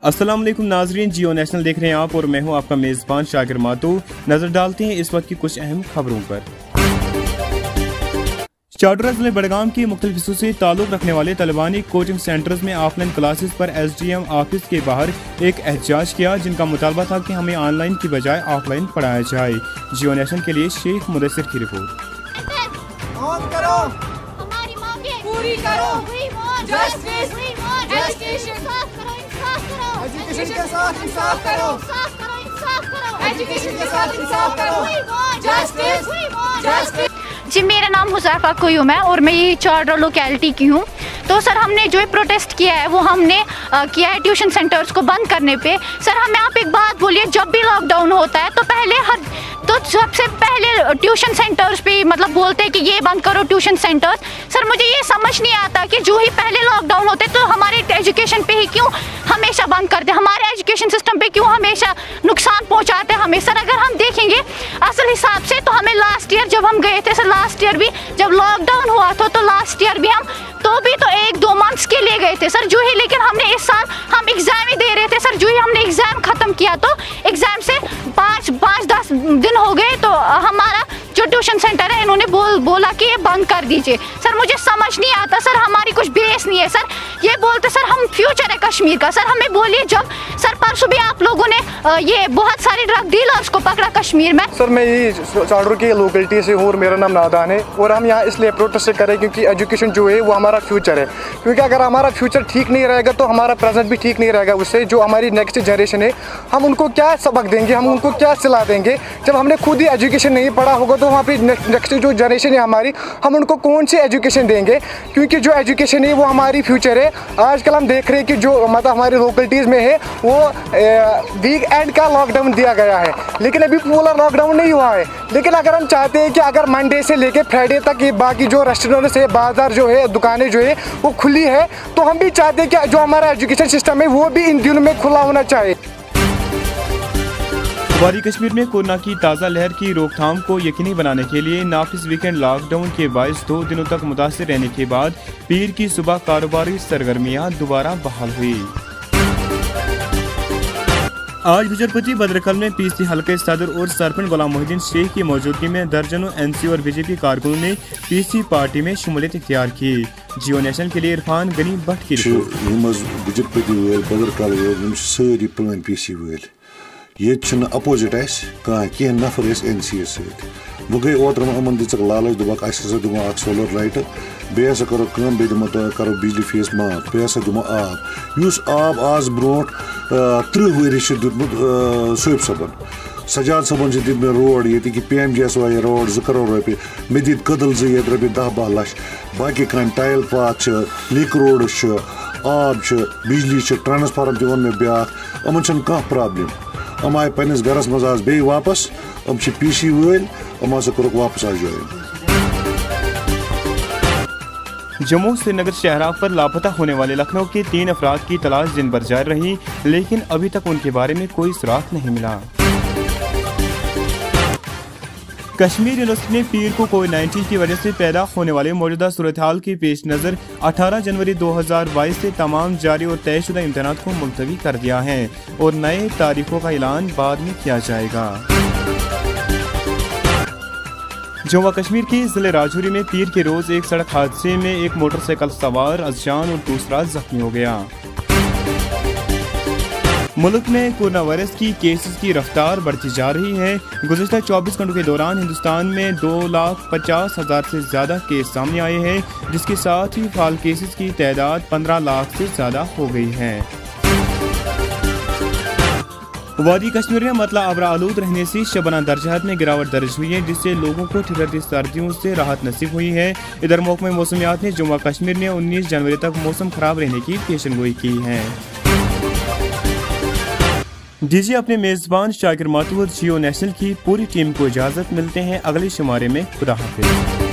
अस्सलाम वालेकुम नाजरीन, जियो नेशनल देख रहे हैं आप और मैं हूं आपका मेज़बान शाकिर मातू। नजर डालते हैं इस वक्त की कुछ अहम खबरों पर। चाडरा जिले बड़गाम के मुख्तलिफ हिस्सों से ताल्लुक रखने वाले तलिबानी कोचिंग सेंटर्स में ऑफलाइन क्लासेस पर SDM ऑफिस के बाहर एक एहतजाज किया, जिनका मुतालबा था कि हमें ऑनलाइन की बजाय ऑफलाइन पढ़ाया जाए। जियो नेशनल के लिए शेख मुदस्सिर की रिपोर्ट। जी, मेरा नाम हुज़ैफा कोयूम है और मैं ये चाडरा लोकेलिटी की हूँ। तो सर, हमने जो प्रोटेस्ट किया है वो हमने किया है ट्यूशन सेंटर्स को बंद करने पे। सर, हमें आप एक बात बोलिए, जब भी लॉकडाउन होता है तो सबसे पहले ट्यूशन सेंटर्स पे मतलब बोलते हैं कि ये बंद करो ट्यूशन सेंटर्स। सर, मुझे ये समझ नहीं आता कि जो ही पहले लॉकडाउन होते तो हमारे एजुकेशन पे ही क्यों हमेशा बंद करते, हमारे एजुकेशन सिस्टम पे क्यों हमेशा नुकसान पहुंचाते हैं हमें। सर, अगर हम देखेंगे असल हिसाब से तो हमें लास्ट ईयर जब हम गए थे, सर लास्ट ईयर भी जब लॉकडाउन हुआ था तो लास्ट ईयर भी हम तो 1-2 मंथ्स के लिए गए थे सर जो ही, लेकिन हमने इस साल हम एग्ज़ाम ही दे रहे थे सर। जो ही हमने एग्ज़ाम ख़त्म किया तो एग्ज़ाम से 5-10 दिन हो गए तो हमारा जो ट्यूशन सेंटर है इन्होंने बोला कि ये बंद कर दीजिए। सर, मुझे समझ नहीं आता सर, हमारी कुछ बेस नहीं है सर। ये बोलते सर हम फ्यूचर है कश्मीर का। सर, हमें बोलिए, जब सर परसों भी आप लोगों ने ये बहुत सारे ड्रग डीलर्स को पकड़ा कश्मीर में। सर, मैं ये चाडरा की लोकेलिटी से हूँ और मेरा नाम नादान है और हम यहाँ इसलिए प्रोटेस्ट करें क्योंकि एजुकेशन जो है वो हमारा फ्यूचर है। क्योंकि अगर हमारा फ्यूचर ठीक नहीं रहेगा तो हमारा प्रेजेंट भी ठीक नहीं रहेगा। उससे जो हमारी नेक्स्ट जनरेशन है हम उनको क्या सबक देंगे, हम उनको क्या सिला देंगे। जब हमने खुद ही एजुकेशन नहीं पढ़ा होगा तो हमारी नेक्स्ट जो जनरेशन है हमारी, हम उनको कौन सी एजुकेशन देंगे। क्योंकि जो एजुकेशन है वो हमारी फ्यूचर है। आजकल हम देख रहे हैं कि जो मतलब हमारी लोकेलिटीज़ में है वो वीक एंड का लॉकडाउन दिया गया है, लेकिन अभी पूरा लॉकडाउन नहीं हुआ है। लेकिन अगर हम चाहते हैं कि अगर मंडे से लेके फ्राइडे तक ये बाकी जो रेस्टोरेंट्स है, बाजार जो है, दुकानें जो है वो खुली है, तो हम भी चाहते हैं कि जो हमारा एजुकेशन सिस्टम है वो भी इन दिनों में खुला होना चाहिए। वादी कश्मीर में कोरोना की ताज़ा लहर की रोकथाम को यकीनी बनाने के लिए नाफिज वीकेंड लॉकडाउन के बायस 2 दिनों तक मुतासिर रहने के बाद पीर की सुबह कारोबारी सरगर्मियां दोबारा बहाल हुई। आज गुजरपति बदरकल में PC हल्के सदर और सरपंच गुलाम मोहिद्दीन शेख की मौजूदगी में दर्जनों NC और BJP कारकुनों ने PC पार्टी में शमूलियत इख्तियार की। जियो नेशनल के लिए इरफान गनी भट्ट की रिपोर्ट। ये अपोजिट कह नफर NC वो गई ओतर अमन दिख लालच दुबक दुमा सोलर लाइट बे करो करो बिजली फीस माफ बे दुमा आब उस आब आज ब्रो 30 वरी दुत सोब सबन सजाद सबन दित मे रोड ये कि PMGS रोड 2 करोड़ रुपये मे दित कदल ये रुपये 10-12 लाख बाकी काम टाइल पाथ लिक रोड आब बिजली ट्रांसफार्म तन मे ब्या अमन कह प्रॉब्लम। हम आए पन्निस घरस मज आज बे वापस हम PC वल हम कोक वापस आज ज्वाइन। जम्मू श्रीनगर शहरा पर लापता होने वाले लखनऊ के 3 अफराद की तलाश दिन भर जारी रही, लेकिन अभी तक उनके बारे में कोई सुराग नहीं मिला। कश्मीर यूनिवर्सिटी ने पीर को कोविड-19 की वजह से पैदा होने वाले मौजूदा सूरत हाल के पेश नज़र 18 जनवरी 2022 से तमाम जारी और तयशुदा इम्तहानात को मुलतवी कर दिया है और नए तारीखों का ऐलान बाद में किया जाएगा। जम्मू कश्मीर के जिले राजौरी में पीर के रोज एक सड़क हादसे में एक मोटरसाइकिल सवार अज़जान और दूसरा जख्मी हो गया। मुल्क में कोरोना वायरस की केसेस की रफ्तार बढ़ती जा रही है। गुज़िश्ता 24 घंटों के दौरान हिंदुस्तान में 2,50,000 से ज़्यादा केस सामने आए हैं, जिसके साथ ही फाल केसेस की तादाद 15 लाख से ज़्यादा हो गई है। वादी कश्मीर में मतला आबरा आलूद रहने से शबना दर्जात में गिरावट दर्ज हुई है, जिससे लोगों को ठिठुरती सर्दियों से राहत नसीब हुई है। इधर महकमा मौसमियात ने जम्मू कश्मीर में 19 जनवरी तक मौसम खराब रहने की पेशनगोई की है। दीजिए अपने मेज़बान शाकिर मातू और जियो नेशनल की पूरी टीम को इजाज़त। मिलते हैं अगले शुमारे में। खुदा हाफिज़।